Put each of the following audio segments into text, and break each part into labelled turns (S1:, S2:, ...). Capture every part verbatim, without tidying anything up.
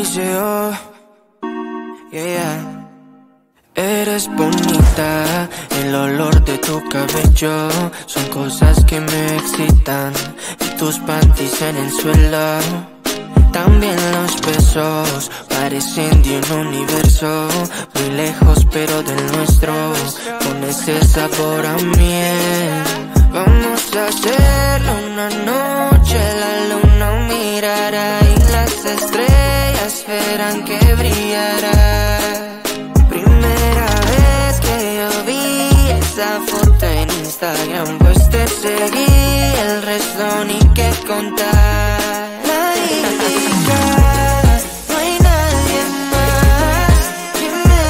S1: Eliseo, yeah, yeah. Eres bonita, el olor de tu cabello son cosas que me excitan. Y tus panties en el suelo, también los besos parecen de un universo muy lejos pero del nuestro, con ese sabor a miel. Vamos a hacerlo una noche, la luna mirará y las estrellas verán que brillará. Primera vez que yo vi esa foto en Instagram, pues te seguí, el resto ni que contar. La indicada, no hay nadie más que me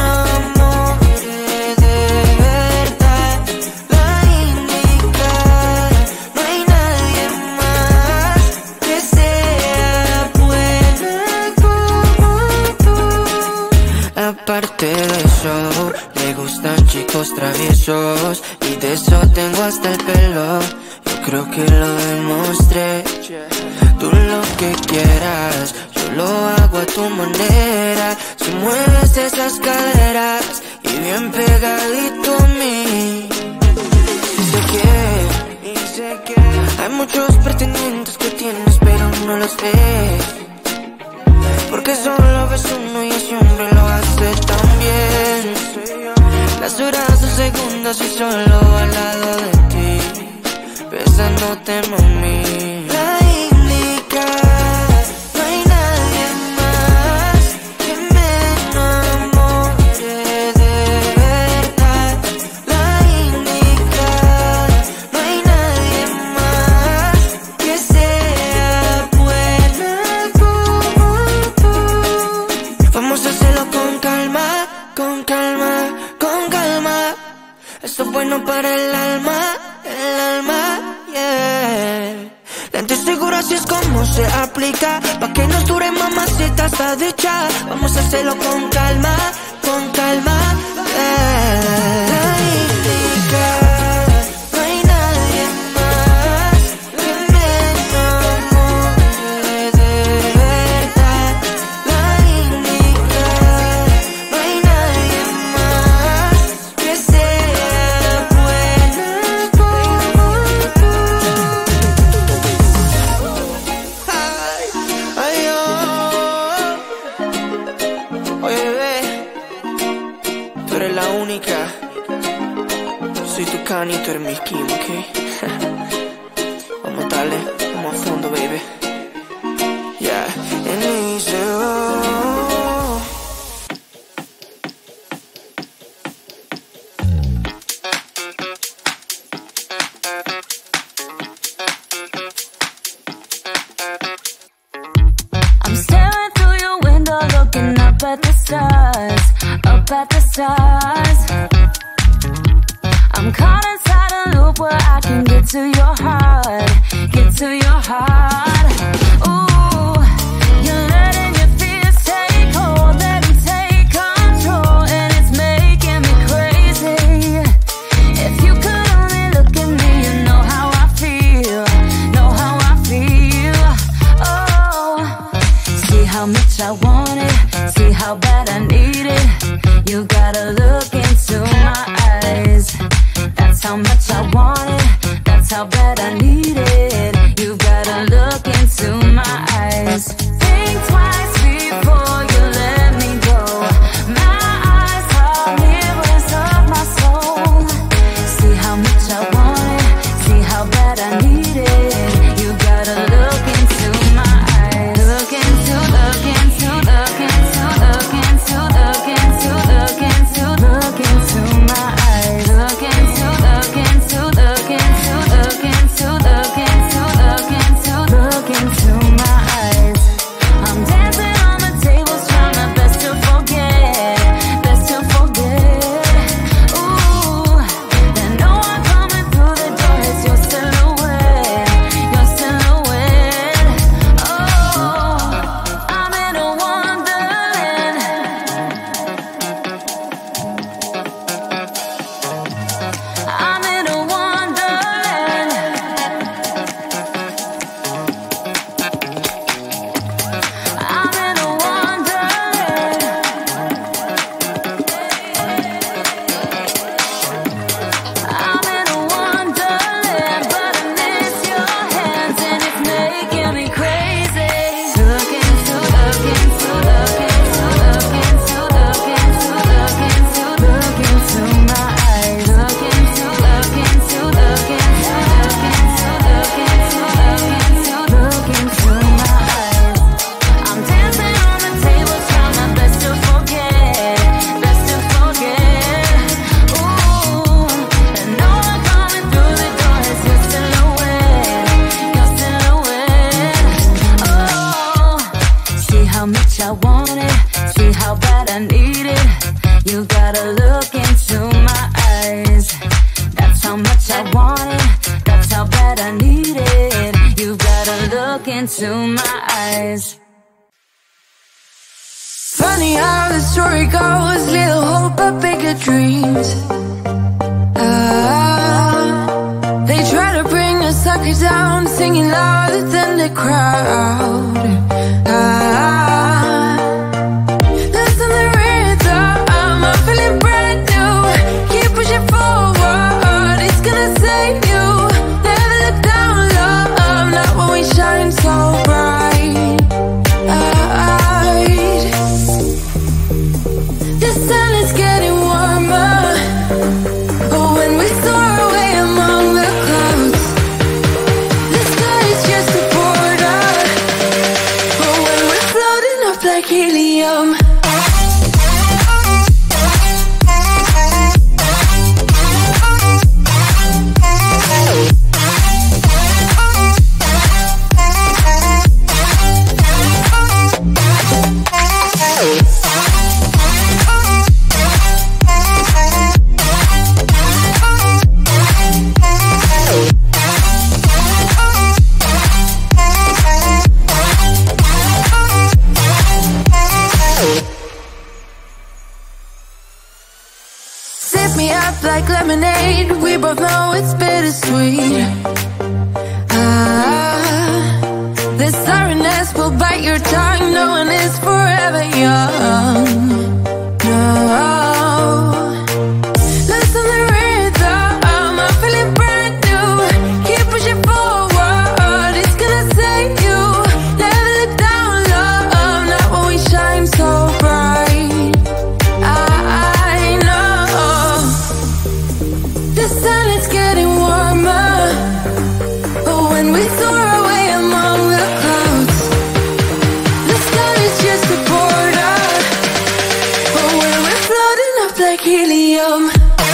S1: enamore de verdad. La indicada, no hay nadie más que sea buena como tú. Aparte de eso, le gustan chicos traviesos y de eso tengo hasta el pelo. Yo creo que lo demostré. Tú lo que quieras, yo lo hago a tu manera. Si mueves esas caderas y bien pegadito a mí. Y sé que, y sé que hay muchos pretendientes que tienes pero no los ves, porque solo ves uno y ese hombre lo hace tan bien. Las horas son segundos y solo al lado de ti, besándote, mami. La indicada, no hay nadie más que me enamore de verdad. La indicada, no hay nadie más que sea buena como tú. Vamos a hacerlo con calma, con calma, con calma. Esto es bueno para el alma, el alma, yeah. Lento y seguro, así es como se aplica, pa' que nos dure, mamacita, está dicha. Vamos a hacerlo con calma, con calma, yeah. La indicada, no hay nadie más que me enamore de verdad. La indicada, no hay nadie más que sea buena como tú. Ay, ay, oh. Oye, bebé, tú eres la única. Soy tu Cani, tú eres mi Kim, ¿ok? Vamos a darle, vamos a fondo, baby. Yeah, Eliseo.
S2: I'm staring through your window, looking up at the stars, up at the stars. I'm caught inside a loop where I can get to your heart, get to your heart. Ooh, you're letting your fears take hold, let me take control, and it's making me crazy. If you could only look at me, you know how I feel, know how I feel. Oh, see how much I want it, see how bad I need it. You gotta look into my eyes. That's how much I want it, that's how bad I need it. You gotta look into my eyes. Think twice before you let me go. My eyes are mirrors of my soul. See how much I want it, see how bad I need it. You gotta look into my eyes. Look into, look into, look into, look into, look into, look into, look into my eyes. Look into, look into, look into, look into, look into, look into, look into my eyes. I'm dancing on the tables, trying my best to forget, best to forget. Ooh, and no one coming through the door is your silhouette. into my eyes.
S1: Funny how the story goes, little hope but bigger dreams. Ah, they try to bring a sucker down, singing louder than the crowd. Ah, listen to the rhythm, I'm feeling brand new. Keep pushing forward, it's gonna save you. Never look down, love, not when we shine so bright. The sun is getting warmer, but when we soar away among the clouds, the sky is just a border. But when we're floating up like helium, like lemonade, we both know it's bittersweet. Ah, this sorrowness will bite your tongue, no one is forever young. No, listen to the rhythm, I'm feeling brand new. Keep pushing forward, it's gonna save you. Never look down, love, not when we shine so bright. The sun is getting warmer, but when we soar away among the clouds, the sky is just a border. But when we're floating up like helium,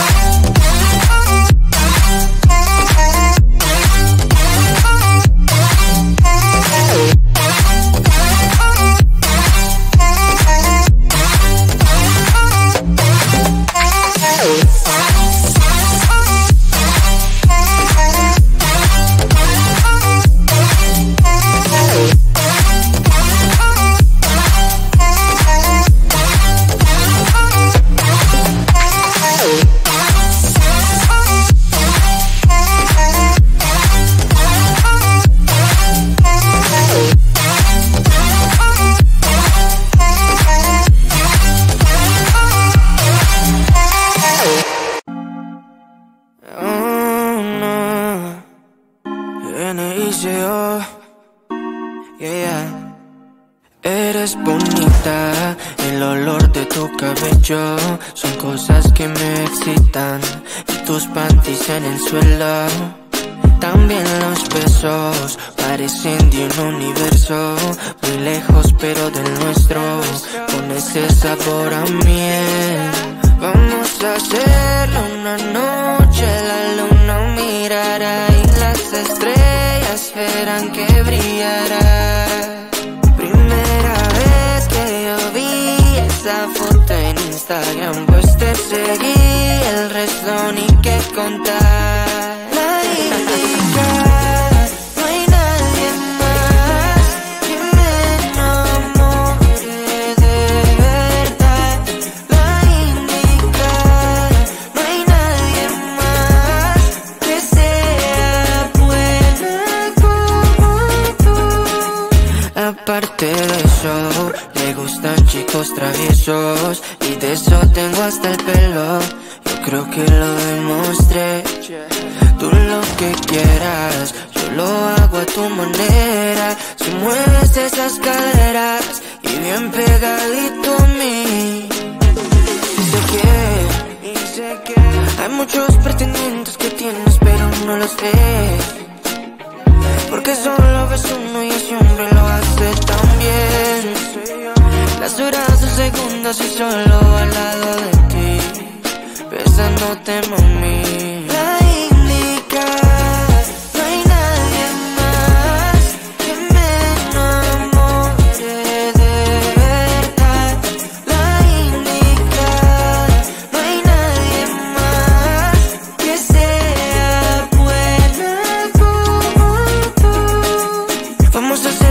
S1: eres bonita, el olor de tu cabello son cosas que me excitan, y tus panties en el suelo, también los besos parecen de un universo muy lejos pero del nuestro, con ese sabor a miel. Vamos a hacerlo una noche, la luna mirará y las estrellas verán que brillará. Primera vez que yo vi esa foto en Instagram, pues te seguí, el resto ni que contar. La indicada, no hay nadie más que me enamore de verdad. La indicada, no hay nadie más que sea buena como tú. Aparte de eso, le gustan chicos traviesos, y de eso tengo hasta el pelo. Yo creo que lo demostré. Tú lo que quieras, yo lo hago a tu manera. Si mueves esas caderas y bien pegadito a mí. Y sé que, y sé que hay muchos pretendientes que tienes pero no los ves, porque solo ves uno y ese hombre lo hace tan bien. Las horas o segundos y solo al lado de ti, besándote, mami. La indicada, no hay nadie más que me enamore de verdad. La indicada, no hay nadie más que sea buena como tú. Vamos a hacer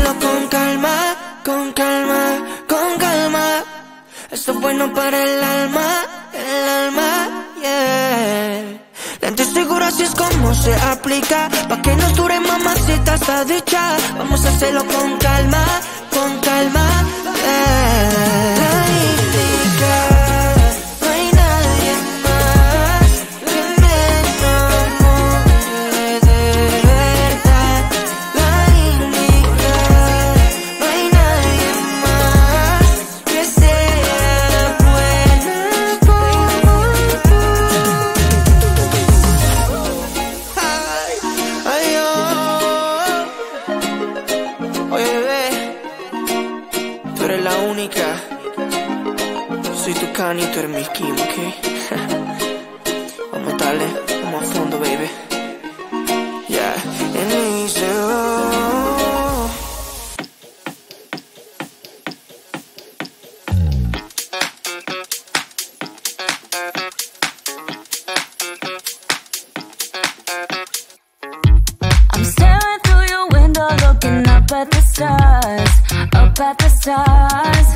S1: tú eres mamacita, está dicha. Vamos a hacerlo con calma, con calma. Eh. La indicada, no hay nadie más que me enamore de verdad. La indicada, no hay nadie más que sea buena como tú. Ay, ay, oh. Oye, bebé, tú eres la única. Soy tu Kanye y tú eres mi Kim, ¿ok? Vamos a darle, vamos a fondo, baby. Yeah, and me dice, oh.
S2: I'm staring through your window, looking up at the stars, up at the stars.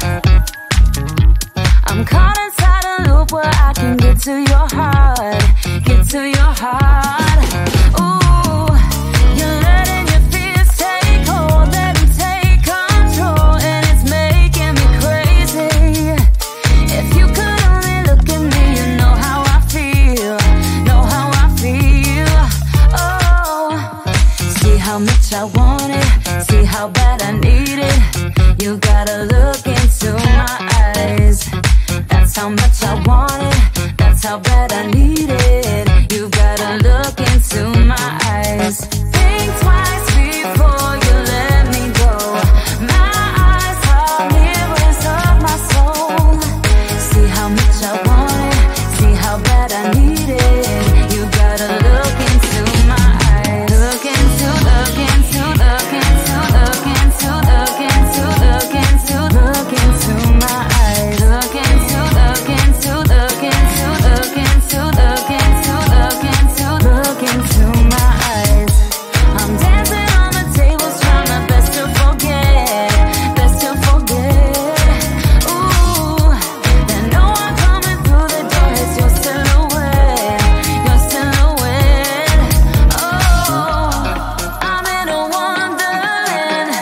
S2: I'm caught inside a loop where I can get to your heart, get to your heart. Ooh, you're letting your fears take hold, let them take control, and it's making me crazy. If you could only look at me, you know how I feel, know how I feel. Oh, see how much I want it, see how bad I need it. You gotta look into my eyes. That's how much I want it, that's how bad I need it. You gotta look into my eyes. Think twice before you let me go. My eyes are mirrors of my soul. See how much I want it, see how bad I need it. You gotta look into my eyes. Look into, look into, look into, look into, look into, look into, look into my eyes. Look into, look into, look into, look into, look into, look into, look into my eyes. I'm dancing on the tables, trying my best to forget, best to forget. Ooh, there's no one coming through the door. It's your silhouette, your silhouette. Oh, I'm in a wonderland.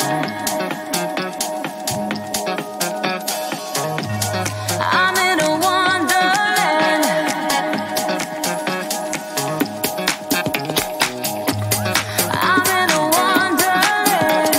S2: I'm in a wonderland. I'm in a wonderland.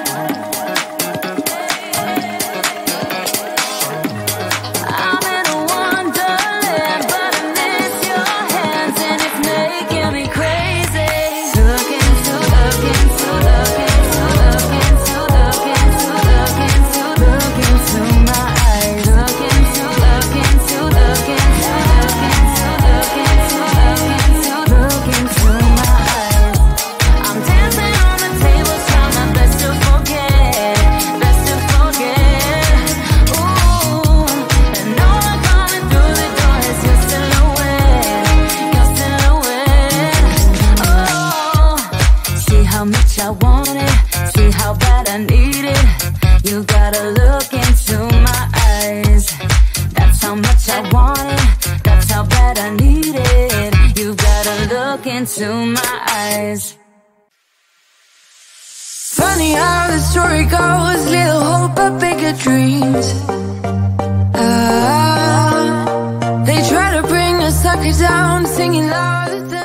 S2: I'm in a wonderland, but I miss your hands and it's making me crazy. Look into, look into, look into, look into, look into, look into, look into my eyes. Look into, look into, look into, look into, look into, look into, look into my eyes. I'm dancing on the tables, trying my best to forget, best to forget. Ooh, and no one coming through the door. It's your silhouette, your silhouette. Oh, see how much I want it, see how bad I need it. You gotta look into my eyes. That's how much I want it, that's how bad I need it. You gotta look into my eyes.
S1: Funny how the story goes, little hope but bigger dreams. Ah, they try to bring us sucker down, singing louder than